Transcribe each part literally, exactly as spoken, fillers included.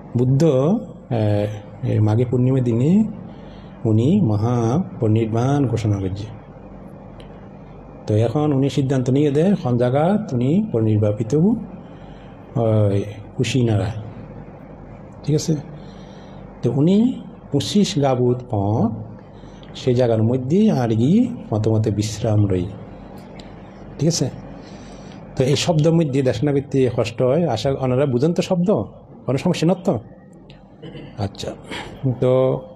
বুদ্ধ মাঘে পূর্ণিমার দিনে উনি মহা পরিনির্বাণ ঘোষণা করছে। তো এখন উনি সিদ্ধান্ত নিয়ে দেয় কোন জায়গা উনি পরিনির্বাপিত কুশিনারায়, ঠিক আছে। তো উনি পঁচিশ গাবুত পথ সেই জায়গার মধ্যে আর গিয়ে মতামতে বিশ্রাম রই, ঠিক আছে। তো এই শব্দের মধ্যে দেশনা করতে কষ্ট হয়, আশা ওনারা বুঝেন তো শব্দ, কোনো সমস্যা না তো। আচ্ছা, তো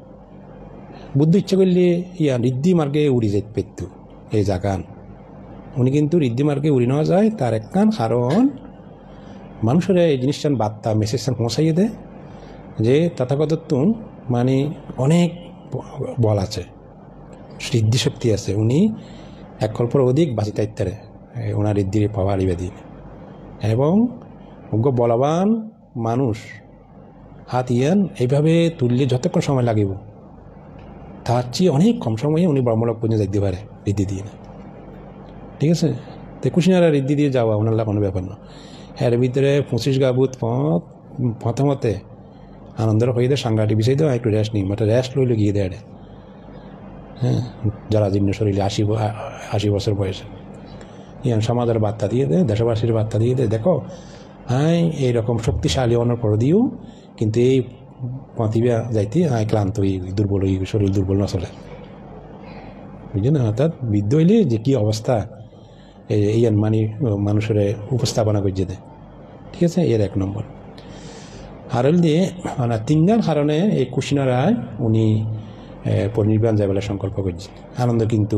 বুদ্ধ ইচ্ছা করলে ইয়া ঋদ্ধি মার্গে উড়ি যেতে পেত এই জাগান। উনি কিন্তু ঋদ্ধি মার্গে উড়ি নেওয়া যায় তার একখান কারণ মানুষের এই জিনিসটান বার্তা মেসেজটা পৌঁছাইয়ে দেয় যে তথাগত মানে অনেক বল আছে, ঋদ্ধি শক্তি আছে, উনি এক কল্পর অধিক বাঁচিতে ইত্যারে ওনার ঋদ্ধির পাওয়া আলিবাদী এবং অজ্ঞ বলবান মানুষ হাত ইয়ান এইভাবে তুললে যতক্ষণ সময় লাগিব তার চেয়ে অনেক কম সময়ে উনি ব্রহ্মলোক পর্যন্ত যাইতে পারে ঋদ্ধি দিয়ে, ঠিক আছে। তো কুশিনারা ঋদ্ধি দিয়ে যাওয়া ওনার কোনো ব্যাপার না। এর ভিতরে পঁচিশ গাবুত পথ প্রথমতে আনন্দের হয়ে দেয়, সাংঘাটিক বিষয় দেওয়া একটু রেস্ট নিই, মানে রেস্ট লইলে গিয়ে দেয়। হ্যাঁ, যারা জীর্ণ শরীরে আশি আশি বছর বয়সে ইয়ান সমাজের বার্তা দিয়ে দেয়, দেশবাসীর বার্তা দিয়ে দেয়, দেখো হ্যাঁ এইরকম শক্তিশালী অনর করে দিও, কিন্তু এই পথিবা যাইতে হ্যাঁ ক্লান্ত হই, দুর্বল হই, শরীর দুর্বল না চলে, বুঝলেন। অর্থাৎ বৃদ্ধ হইলে যে কী অবস্থা ইয়ান মানে মানুষের উপস্থাপনা করছে দেয়, ঠিক আছে। এর এক নম্বর। আর হল দিয়ে মানে তিনজন কারণে এই কুশিনারায় উনি পরিনির্বাণ যায় বলে সংকল্প করছে। আনন্দ কিন্তু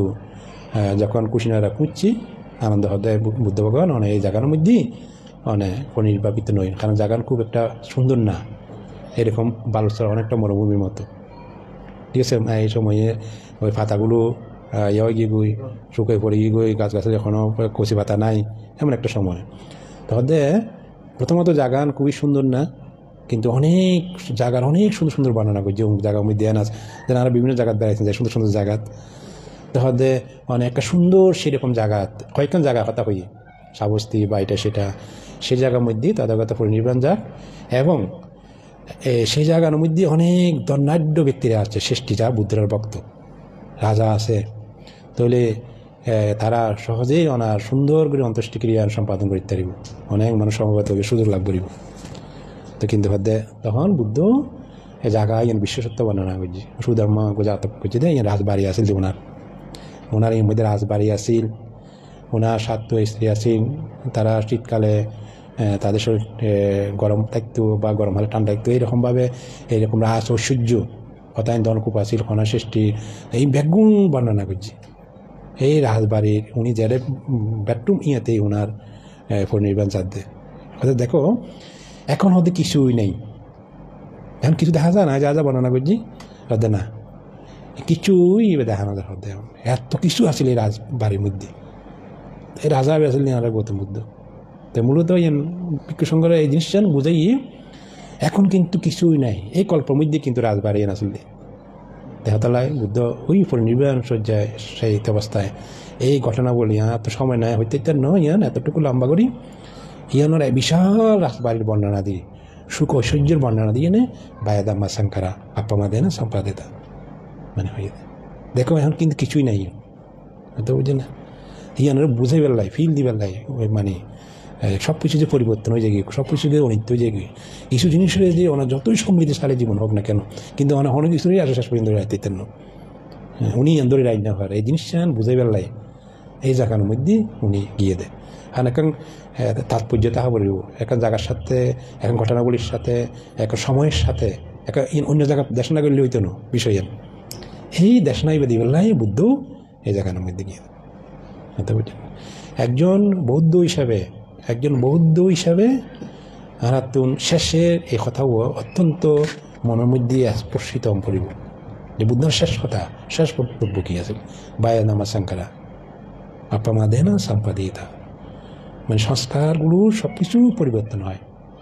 যখন কুশিনারা খুঁজছি আনন্দ হৃদয় বুদ্ধ ভগবান অনেক এই জায়গার মধ্যেই অনেক পরিনির্বাপিত নয়, কারণ জায়গান খুব একটা সুন্দর না, এরকম বালুচর অনেকটা মরুভূমির মতো, ঠিক আছে। এই সময়ে ওই পাতাগুলো ইয়ে গিয়ে গই শুকিয়ে পড়ে গিয়ে গই, গাছ গাছের এখনও কচি পাতা নাই, এমন একটা সময়। তাহলে প্রথমত জাগান খুবই সুন্দর না, কিন্তু অনেক জায়গার অনেক সুন্দর সুন্দর বর্ণনা করছে জায়গার মধ্যে দেন আছে, যেন আরও বিভিন্ন জায়গায় বেড়াইছেন যায় সুন্দর সুন্দর জায়গা। তাহলে অনেক একটা সুন্দর সেরকম জায়গা কয়েকজন জায়গা কথা কই সাবস্তি বা এটা সেটা, সেই জায়গার মধ্যে তাদের কথা পরিনির্বাণ যাক। এবং সেই জায়গার মধ্যে অনেক দণ্ডাঢ্য ব্যক্তিরা আছে, শেষ্ঠী যা বুদ্ধের ভক্ত রাজা আছে, তাহলে তারা সহজেই ওনার সুন্দর করে অন্ত্যেষ্টিক্রিয়া সম্পাদন করতে পারিব, অনেক মানুষ সমবেত হবে, সুযোগ লাভ করিব। তো কিন্তু হতে তখন বুদ্ধ এ জায়গায় ইয়ান বিশ্বসত্য বর্ণনা করছে, সুধর্ম জাতক করছে দে ইয়ান রাজবাড়ি আসিল যে ওনার ওনার এর মধ্যে রাজবাড়ি আসিল, ওনার সাত স্ত্রী আসিল, তারা শীতকালে তাদের শরীর গরম থাকতো বা গরম হলে ঠান্ডা থাকতো, এইরকমভাবে এইরকম রাজ ঐশ্বর্য হতায়ন দনকূপ আসিল, কণা সৃষ্টি, এই বেগুন বর্ণনা করছে এই রাজবাড়ির। উনি যারা বেডরুম ইয়াতেই ওনার পরিনির্বাণ চাঁদে হয়তো দেখো এখন হতে কিছুই নেই, এখন কিছু দেখা যায় না, যা যা বর্ণনা করছি হতে না কিছুই দেখানো যায় হতে, এত কিছু আসলে এই রাজবাড়ির মধ্যে, এই রাজা আসলে গৌতম বুদ্ধ। তো মূলত ভিক্ষু সংঘের এই জিনিসটা বুঝাই এখন কিন্তু কিছুই নাই, এই কল্পের মধ্যে কিন্তু রাজবাড়ি আসলে দেহতলায় বুদ্ধ ওই পরিনির্বাণ সজ্জায় সেই অবস্থায় এই ঘটনা বলি এত সময় নেয় হইতে নয়, ইয়ান এতটুকু লম্বা করি ইয়ানোর বিশাল রাজবাড়ির বর্ণনা দিয়ে সুখ ঐশ্বর্যের বর্ণনা দিয়ে নে বায়াদাম্মা শঙ্করা আপ্পামা দেয় না সম্পাদিতা মানে হয়ে দেখো এখন কিন্তু কিছুই নাই, হয়তো বুঝে না ইয়ানোর বুঝাই বেলায় ফিল দি বেলায় ওই মানে সব কিছু যে পরিবর্তন হয়ে যায়, সব কিছু যে অনিত্য হয়ে যায়, কিছু জিনিসের যে ওনার যতই সমৃদ্ধশালী জীবন হোক না কেন কিন্তু অনেক অনেক কিছুরই আসে শেষ পর্যন্ত রাইতেন না, উনি এন্দরে রাইট না হয় এই জিনিসটা বুঝাই বেলায় এই জায়গার মধ্যে উনি গিয়ে দেয়। আর এখন তাৎপর্য তাহা বলিব এখন জায়গার সাথে এখন ঘটনাগুলির সাথে এখন সময়ের সাথে এখন অন্য জায়গা দেশনা করলে হইতো না বিষয় এই দেশনাই বেদি বেলায় বুদ্ধ এই জায়গার মধ্যে গিয়ে বুঝলেন। একজন বৌদ্ধ হিসাবে একজন বৌদ্ধ হিসাবে আরাতুন শেষের এই কথাও অত্যন্ত মনের মধ্যে স্পর্শিত পড়িব যে বুদ্ধের শেষ কথা শেষ বক্তব্য কী আছে বায়াদাম্মা শঙ্করা আপ্পামা দেয় না সম্পাদিতা, মানে সংস্কারগুলো সব কিছু পরিবর্তন হয়।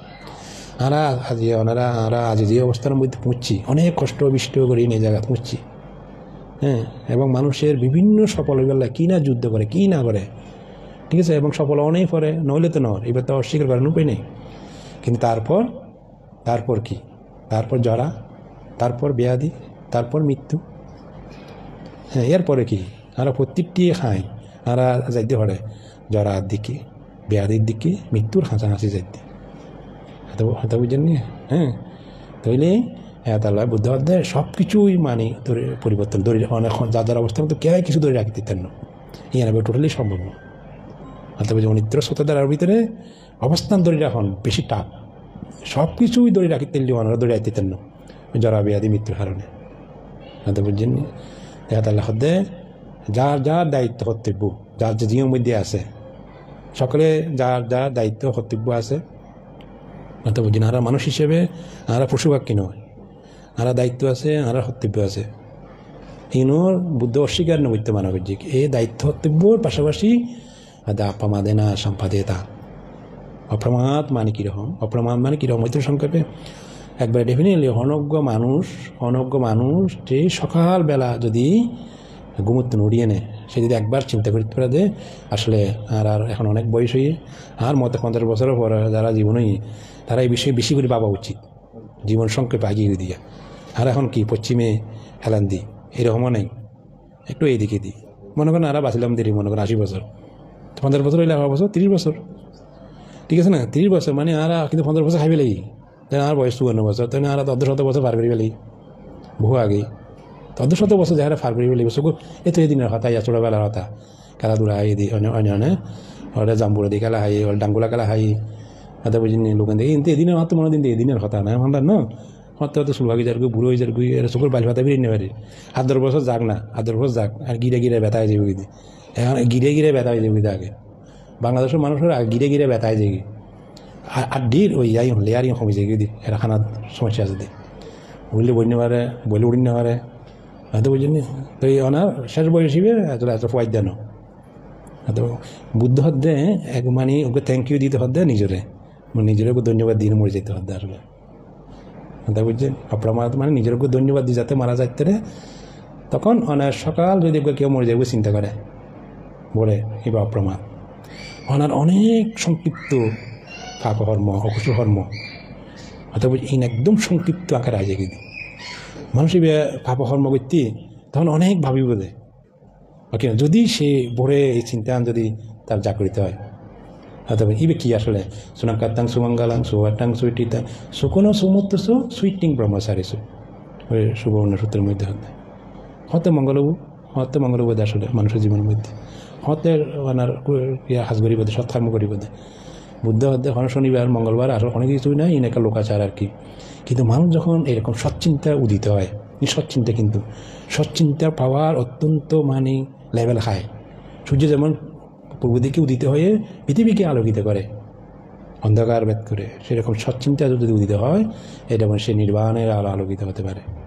আমরা আজ ওনারা আমরা আজ যে অবস্থার মধ্যে পৌঁছছি অনেক কষ্ট বিষ্ট করে এই জায়গা পৌঁছছি, হ্যাঁ, এবং মানুষের বিভিন্ন সফল বেলায় কী না যুদ্ধ করে কী না করে, ঠিক আছে, এবং সফল অনেক পরে নইলে তো নয় এবার তো অস্বীকার করার উপায় নেই, কিন্তু তারপর তারপর কি তারপর জরা, তারপর ব্যাধি, তারপর মৃত্যু। হ্যাঁ, এরপরে কি আর প্রত্যেকটি খায় আর যাইতে পারে জরার দিকে, ব্যাধির দিকে, মৃত্যুর হাঁচাহাঁচি যাইতে। হাতে বুঝেন নি? হ্যাঁ, তাইলে তাহলে বুদ্ধ অধ্যায় সব কিছুই মানে ধরে পরিবর্তন ধরে অনেক যা যার অবস্থা মতো কে কিছু ধরে রাখতে দিতেন না, ইয়ান টোটালি সম্ভব না। হাতে বুঝে অনিত্র সত্যতার ভিতরে অবস্থান ধরে রাখন বেশি টাপ, সব কিছুই ধরে রাখতে ওনারা ধরে রাখতে দিতেন না জরা ব্যাধি মৃত্যুর কারণে। হাতে বুঝছেন নি? দেখা তাহলে হদ্দে যার যার দায়িত্ব কর্তব্য, যার যে জীবনের মধ্যে আছে, সকলে যার যার দায়িত্ব কর্তব্য আছে। হাতে বুঝছেন, আরা মানুষ হিসেবে আরা পশু পাখি নয়, আরা দায়িত্ব আছে, আরা কর্তব্য আছে। ইনোর বুদ্ধ অস্বীকার নবৈত্য মানব যে এই দায়িত্ব কর্তব্যর পাশাপাশি দা প্রমাদে না সম্পাদে তা অপ্রমাদ মানে কীরকম, অপ্রমাদ মানে কীরকম মৈত্র সংক্ষেপে একবারে ডেফিনেটলি অনজ্ঞ মানুষ, অনজ্ঞ মানুষ যে সকালবেলা যদি ঘুমুতে উড়িয়ে নেয়, সে যদি একবার চিন্তা করতে পারে যে আসলে আর আর এখন অনেক বয়স হয়ে আর মতো পঞ্চাশ বছরের পর যারা জীবনই তারা এই বিষয়ে বেশি করে ভাবা উচিত, জীবন সংক্ষেপে আগিয়ে দিয়ে। আর এখন কি পশ্চিমে হেলান দিই এরকমও নেই, একটু এইদিকে দিই। মনে করেন আরা বাঁচলাম দেরি, মনে করেন আশি বছর, পঞ্চাশ বছর হইলে বছর তিরিশ বছর, ঠিক আছে না? তিরিশ বছর মানে আর কিন্তু পঞ্চাশ বছর খাইবে লাগি, তাই আর বয়স চুয়ান্ন বছর, তাই আর অর্ধ শত বছর পার করিবে লাগি বহু আগেই। অর্ধ শত বছর যারা পার করিবে লাগবে চকু এই তো এদিনের কথা, ইয়া ছোটোবেলার কথা, খেলাধুলা হাই দি অন্য অন্য অনেক ওরা জাম্বুরা দিয়ে খেলা হাই, ওর ডাঙ্গুলা খেলা হাই, হাতে বুঝিনি লোকেন দেখি কিন্তু এদিনের মাত্র মনে দিন এদিনের কথা না আমার না হতে হতে সুলভাগি যার বুড়ো হয়ে যার গুই চকুর বাল ভাতা বেরিয়ে নেবে হাত দশ বছর যাক না, হাত দশ বছর যাক আর গিরে গিরে ব্যথা হয়ে যাবে দিদি, এখন গিরে গিরে ব্যথা হয়ে যাবে আগে বাংলাদেশের মানুষের গিরে গিরে ব্যথা হয়ে যাবে আর ডির ওই যাই লেয়ারিং কমে যায় দিদি, এরা খানার সমস্যা আছে দিদি, বললে বই পারে বলে উড়ি না পারে, হয়তো বুঝিনি। তো এই ওনার শেষ বয়স হিসেবে এত এত ফাইদ দেন, তো বুদ্ধ হদ্দে এক মানে ওকে থ্যাংক ইউ দিতে হদ্দে নিজেরে, নিজের ওকে ধন্যবাদ দিয়ে মরে যেতে হদ্দে আসলে, কথা বুঝছেন? অপ্রমাদ মানে নিজের ওকে ধন্যবাদ দিয়ে যাতে মারা যাইতে রে, তখন অনার সকাল যদি ওকে কেউ মরে যাবে চিন্তা করে বলে এবার অপ্রমাদ। ওনার অনেক সংক্ষিপ্ত পাপকর্ম অকুশল কর্ম, অথবা এই একদম সংক্ষিপ্ত আকারে আজে কিন্তু মানুষ পাপকর্ম করতে তখন অনেক ভাবি বোধে ওকে যদি সে ভরে এই চিন্তা যদি তার জাগরিত হয়, অথবা ইবে কি আসলে সুনাকাতাং সুমঙ্গালাং সুয়াটাং সুইটিতাং সুকোনো সুমুত্ত সু সুইটিং ব্রহ্মচারী ওই সুবর্ণ সূত্রের মধ্যে হতে হতে মঙ্গলবু হতে মঙ্গলবু আসলে মানুষের জীবনের মধ্যে হতে ওনার ইয়া হাজ করি বোধে সৎকর্ম করি বোধে বুদ্ধ হতে কোনো শনিবার মঙ্গলবার আসলে অনেক কিছুই নাই ইনাকা লোকাচার আর কি। কিন্তু মানুষ যখন এরকম সৎচিন্তা উদিত হয়, সৎচিন্তা কিন্তু সৎচিন্তা পাওয়ার অত্যন্ত মানে লেভেল খায়। সূর্য যেমন পূর্ব দিকে উদিত হয়ে পৃথিবীকে আলোকিত করে, অন্ধকার ভেদ করে, সেরকম সৎচিন্তা যদি উদিত হয় এটা মানে সে নির্বাণের আলো আলোকিত হতে পারে।